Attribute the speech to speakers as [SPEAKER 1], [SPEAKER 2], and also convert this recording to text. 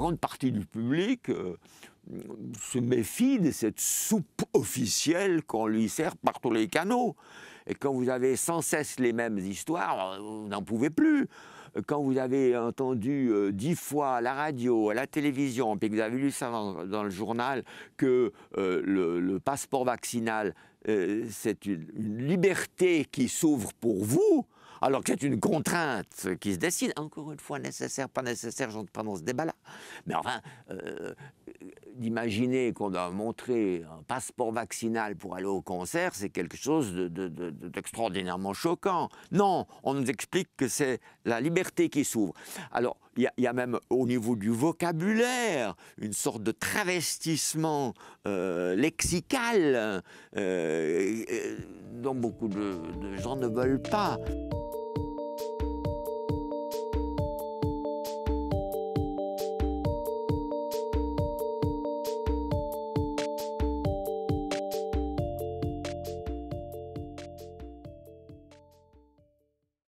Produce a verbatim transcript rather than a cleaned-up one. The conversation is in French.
[SPEAKER 1] grande partie du public euh, se méfie de cette soupe officielle qu'on lui sert par tous les canaux. Et quand vous avez sans cesse les mêmes histoires, vous n'en pouvez plus. Quand vous avez entendu euh, dix fois à la radio, à la télévision, puis que vous avez lu ça dans, dans le journal, que euh, le, le passeport vaccinal, euh, c'est une, une liberté qui s'ouvre pour vous, alors que c'est une contrainte qui se décide. Encore une fois, nécessaire, pas nécessaire, j'entre pas dans ce débat-là. Mais enfin, euh, d'imaginer qu'on doit montrer un passeport vaccinal pour aller au concert, c'est quelque chose de, de, de, d'extraordinairement choquant. Non, on nous explique que c'est la liberté qui s'ouvre. Alors, il y, y a même au niveau du vocabulaire une sorte de travestissement euh, lexical euh, euh, dont beaucoup de, de gens ne veulent pas.